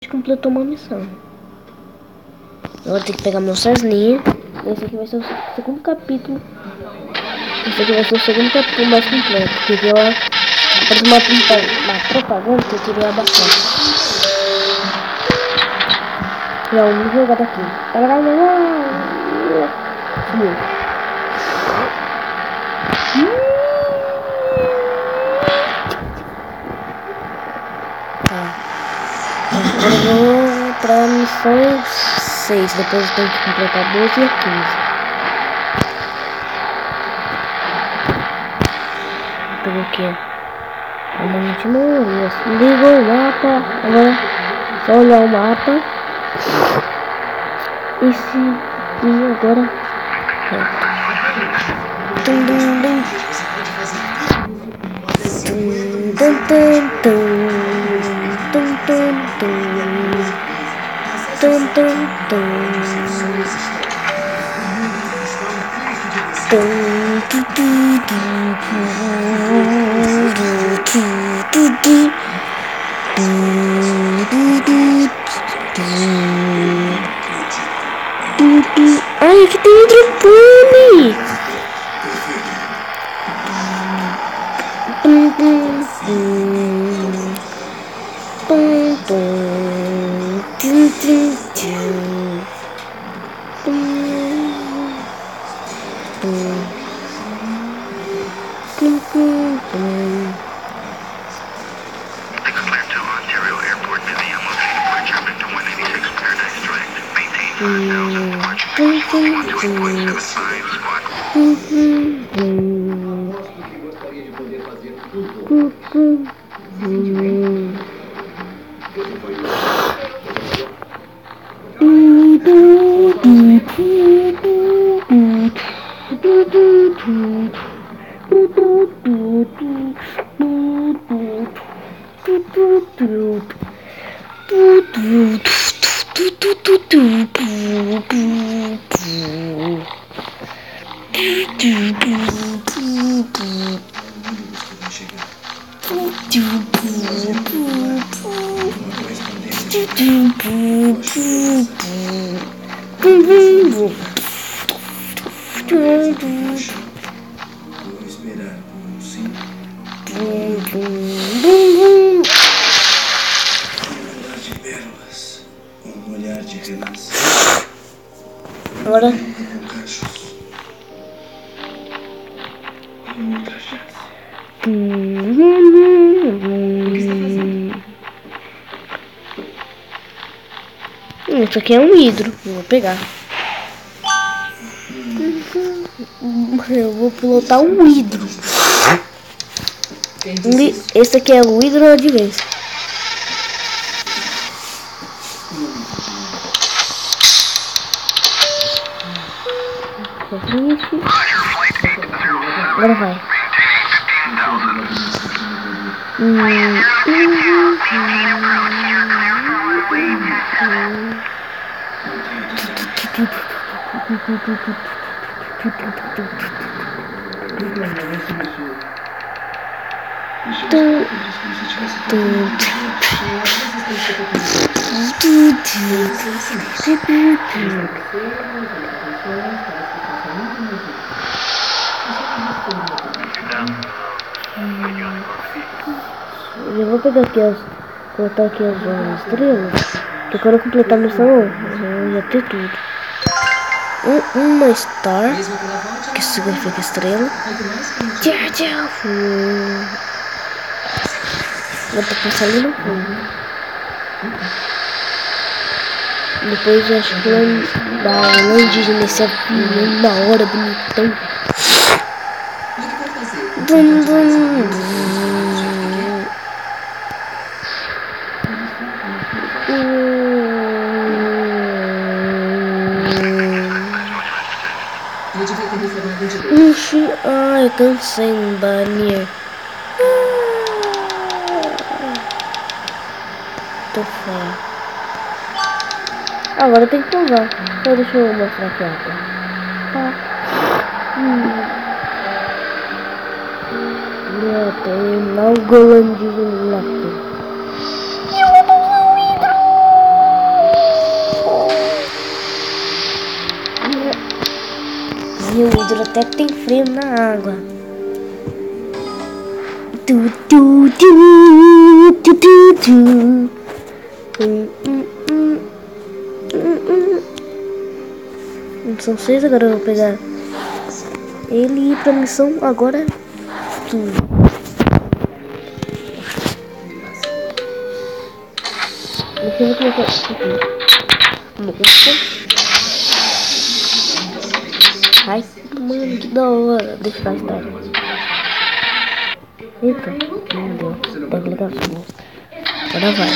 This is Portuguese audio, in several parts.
completou uma missão. Eu vou ter que pegar meu Cessninha. Esse aqui vai ser o segundo capítulo. Esse aqui vai ser o segundo capítulo mais completo. Porque eu apareceu uma propaganda que eu queria abaixar. Já vamos jogar daqui. Sumiu. Agora eu vou pra missão 6. Depois eu tenho que completar 12 e 15. Pelo que? Uma gente morreu. Ligou o mapa. Agora só olhar o mapa. E agora. Tum dum dum. Tum tum tum tum. Tum tum tum. Tum tum tum. Tum tu tu tu. Ai, aqui tem hidropone! Agora isso aqui é um hidro. Vou pegar. Eu vou pilotar um hidro. Esse aqui é o hidro de vez. Agora vai. Eu vou pegar aqui colocar aqui as estrelas, que quando eu completar a missão eu já ter tudo. Uma star, que significa estrela. Tchau. Vou ter que passar ali no fundo. Depois eu acho que lá nesse avião da hora, bonitão. Dum, dum. Ai, cansei no banheiro. Tô fora. Agora tem que pousar. Então deixa eu mostrar aqui, Tem lá o golandinho lá. E eu vou pousar o hidro. Rio Hidro até tem freio na água. Tu, tu, tu, tu, tu, tu. São 6 agora, eu vou pegar ele e ir pra missão agora. Deixa eu ver como é que é isso aqui. Nossa. Ai, mano, que da hora. Deixa eu gastar. Eita, não deu. Tem que ligar assim. Agora vai.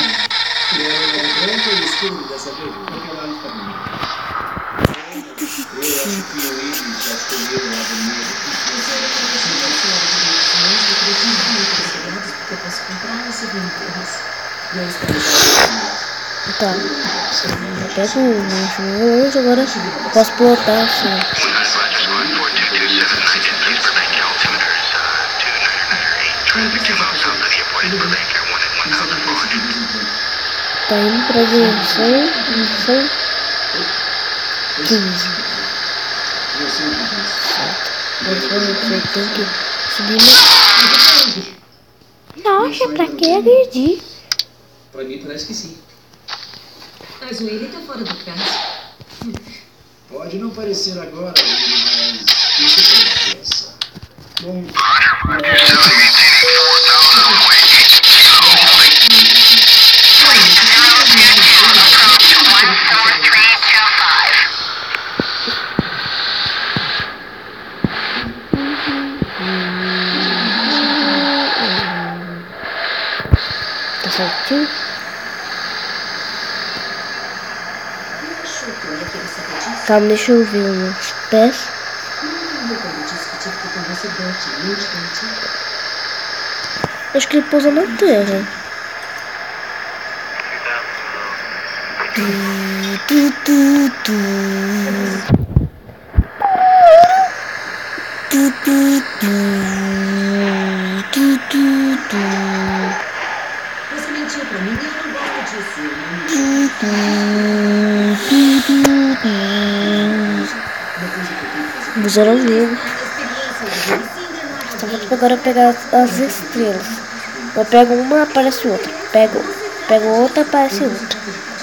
Tá. Eu pego o longe, agora eu posso pilotar assim. Tá indo pra dimensão 15. Você tem que subir no... Nossa, pra que agredir? Pra mim parece que sim. A joelha tá fora do caso. Pode não parecer agora, mas isso tem essa. Bom, tá certinho? Calma, deixa eu ver os pés. Acho que ele pousa na terra. você mentiu pra mim e eu não gosto disso. Vou zerar o jogo. Só vou agora pegar as estrelas. Eu pego uma, aparece outra. Pego outra, aparece outra.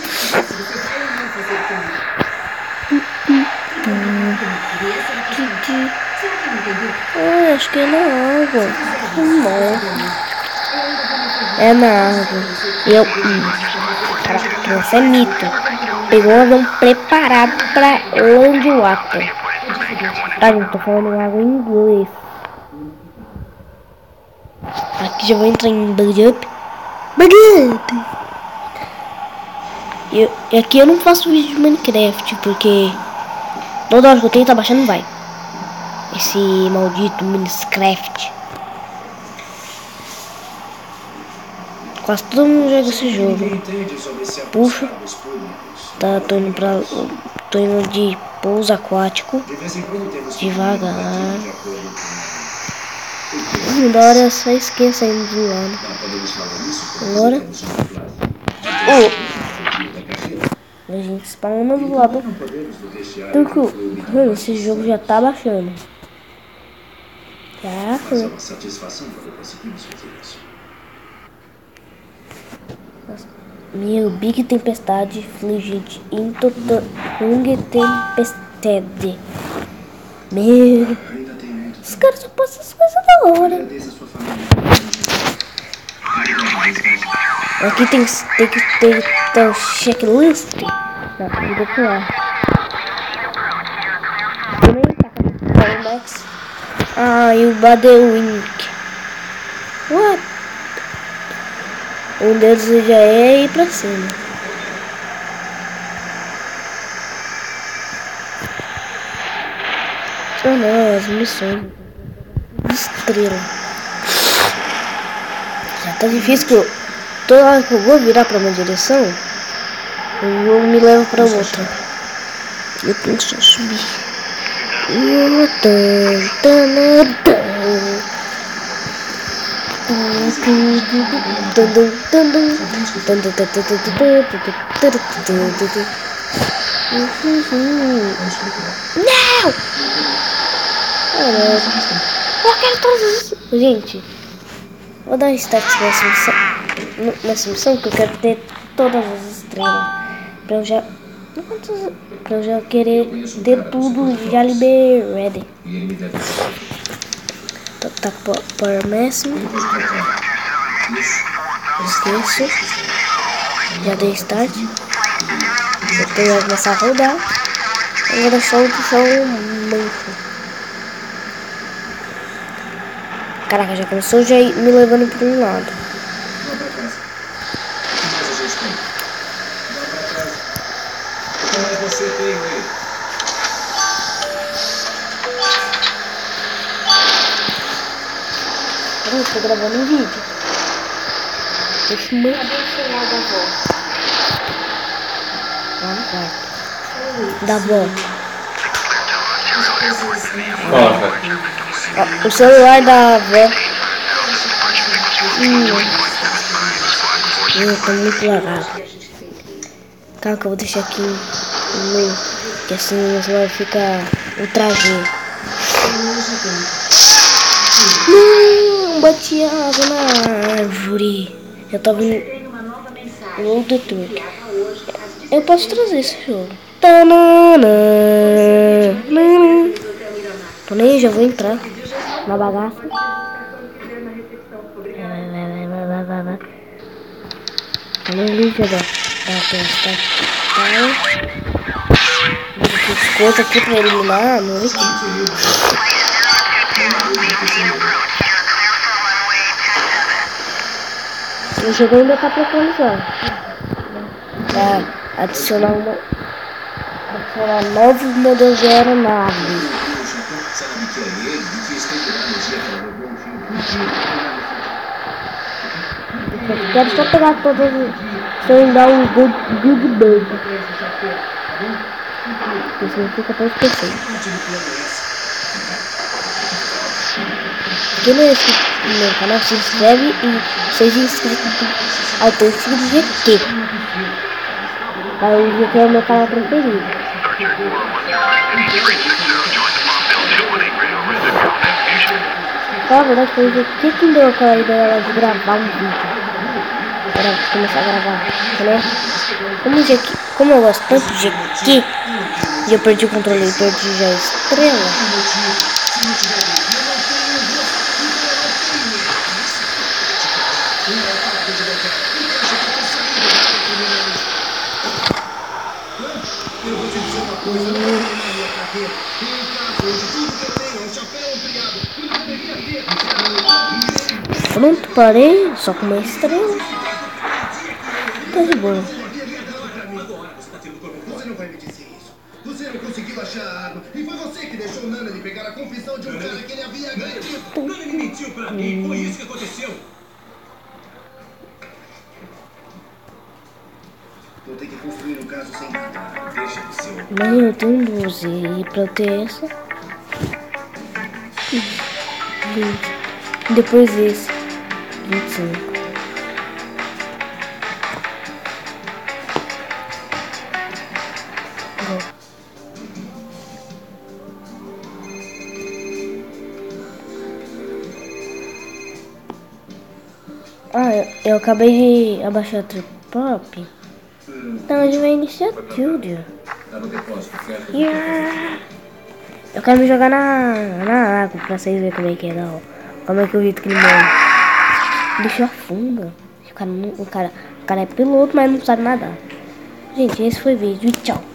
Acho que é na água. Não. É na água. Caraca, isso é mito. Pegou um avião preparado pra Land Water. Tá, gente, tô falando água em inglês. Aqui já vou entrar em Bug Up. E aqui eu não faço vídeo de Minecraft, porque toda hora que eu tenho tá baixando, vai. Esse maldito Minecraft. Quase todo mundo joga esse jogo. Puxo. Tá, tô indo de pouso aquático. Devagar. Da hora é só esqueça aí do lado. Agora. A gente spawna do lado. Mano, esse jogo já tá baixando. Já foi. Meu, Big Tempestade, Fligente, Hunger Tempestade. Meu, os caras só passam as coisas da hora. Aqui tem que ter o checklist. Não, tem que pular. Também tá o Max. Ah, e o Badewink. What? Um deles já é ir pra cima. Ah não, as missões. Estrela. Já tá difícil que toda hora que eu vou virar pra uma direção, o jogo me leva pra outra. Eu tenho que só subir. Não! Eu quero todas as... Gente, vou dar um start nessa missão que eu quero ter todas as estrelas. Pra eu já... Pra eu já querer ter tudo já ready. Tá com Power Máximo. Esqueço. Já dei start. Depois vai começar a rodar. Agora só o manco. Caraca, já começou já me levando para um lado. Vá pra casa. O que mais a gente tem? Vá pra casa. O que mais você tem, Ray? Eu tô gravando um vídeo. Deixa muito. Cadê o celular da avó? Lá no quarto. Da avó. O celular da avó. Tá muito lagado. Calma que eu vou deixar aqui no meio. Que assim o celular fica ultra G. Não, bati asa na árvore. Eu tava no outro truque. Eu posso trazer esse jogo. Porém, já vou entrar na bagaça. Vai. Olha ali, jogar. Vou as coisas aqui pra eliminar a noite. O jogo ainda tá pra atualizar. Pra adicionar novos modelos de aeronave. Sabe que é ele e fez tecnologia para roubou o filme. Eu quero só pegar todas sem dar um good bug. Isso não fica tão perfeito. Quem não é inscrito no meu canal, se inscreve e seja inscrito autêntico do GQ. O GQ é o meu canal preferido. Na verdade foi o GQ que deu aquela ideia de gravar um vídeo. Para começar a gravar, né? Como eu gosto tanto de GQ, e eu perdi o controle e perdi já a estrela. Eu vou te dizer uma coisa, não é na minha carreira. Tem um carro onde tudo que eu tenho é um chapéu ampliado. Eu deveria ter. Pronto, parei, só com uma estrela. Tá de boa. Você não vai me dizer isso. Você não conseguiu achar a arma. E foi você que deixou Nana lhe pegar a confissão de um cara que ele havia agredido. Nana me mentiu pra mim. Foi isso que aconteceu. Vou ter que construir um caso sem nada. Deixa de ser. Mas eu tenho 12 e pra eu ter essa 20. Depois esse 25. Eu acabei de abaixar o Trip Pop. Então a gente vai iniciar tudo. Yeah. Eu quero me jogar na água pra vocês verem como é que é, não. Como é que o jeito que ele morre. O bicho afunda. O cara é piloto, mas não sabe nadar. Gente, esse foi o vídeo. Tchau.